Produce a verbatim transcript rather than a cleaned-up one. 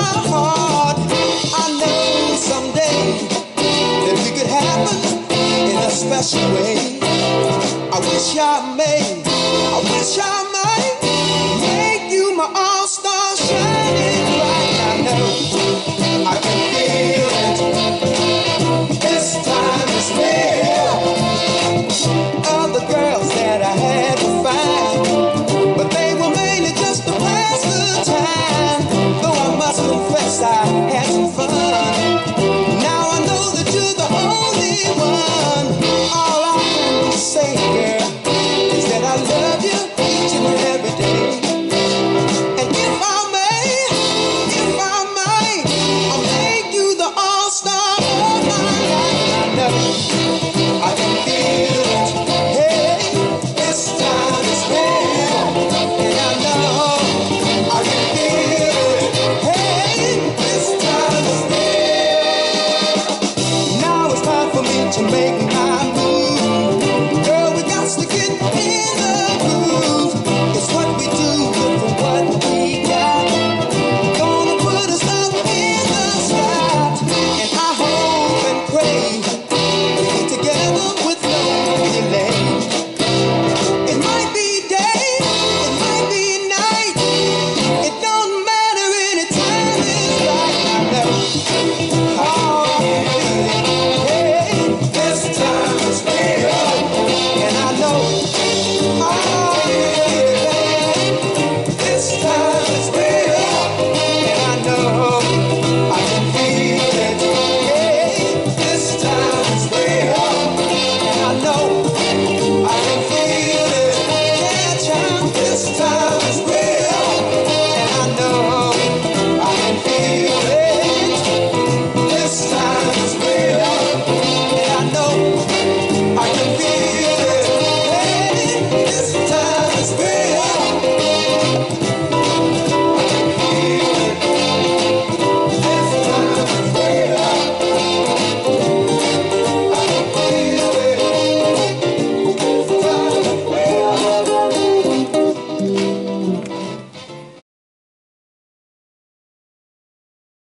my heart. I know someday that we could happen in a special way. I wish I may, I wish I might make you my all-star shining bright. I know I can feel it. This time is near. Other girls that I had were fine, but they were mainly just to pass the time. Though I must confess I